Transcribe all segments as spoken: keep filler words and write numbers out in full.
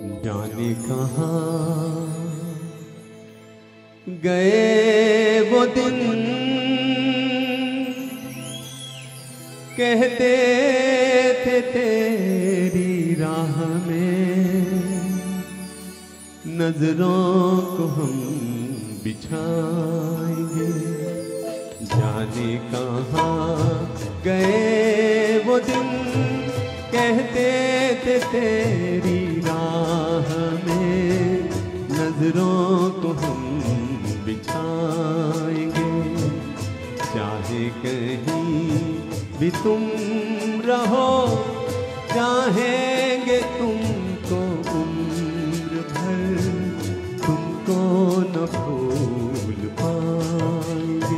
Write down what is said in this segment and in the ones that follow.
जाने कहाँ गए वो दिन, कहते थे तेरी राह में नजरों को हम बिछाएंगे। जाने कहाँ गए वो दिन, कहते थे तेरी राह में नजरों को हम बिछाएंगे। चाहे कहीं भी तुम रहो, चाहेंगे तुमको उम्र भर, तुमको न भूल पाएंगे।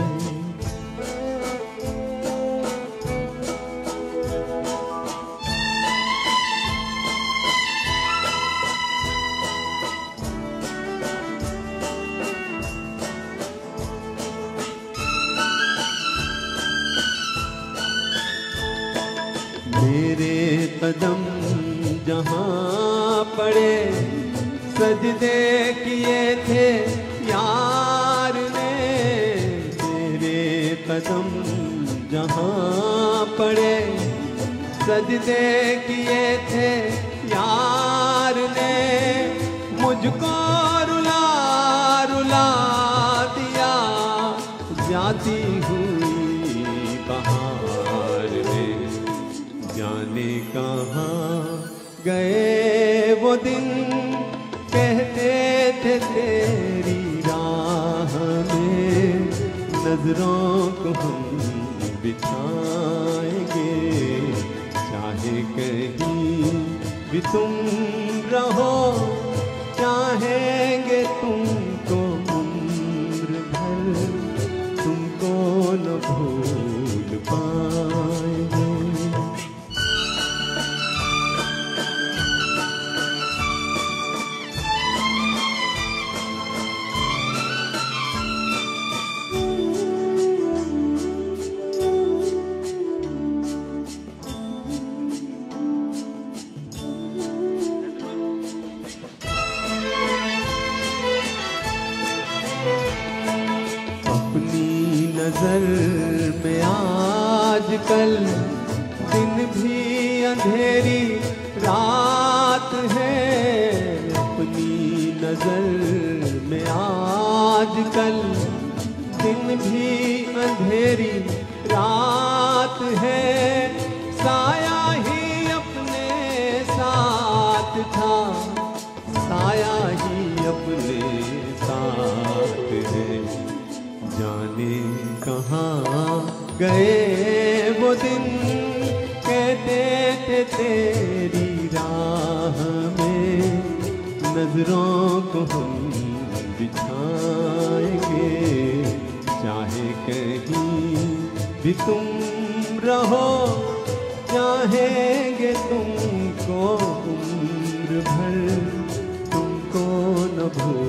मेरे कदम जहाँ पड़े, सजदे किए थे यार ने। मेरे कदम जहाँ पड़े, सजदे किए थे यार ने। मुझको रुला रुला दिया जाती हुई बहार में। जाने कहाँ गए वो दिन, कहते थे तेरी राह में नजरों को हम बिछाएंगे। चाहे कहीं भी तुम रहो, चाहेंगे तुमको उम्र भर, तुमको न भूल पाएंगे। नजर में आजकल दिन भी अंधेरी रात है। अपनी नजर में आजकल दिन भी अंधेरी रात है। साया ही अपने साथ था, साया ही अपने साथ है। जाने कहाँ गए वो दिन, कहते थे तेरी राह में नजरों को हम बिछाएंगे। चाहे कहीं भी तुम रहो, चाहेंगे तुमको उम्र भर, तुमको न भूल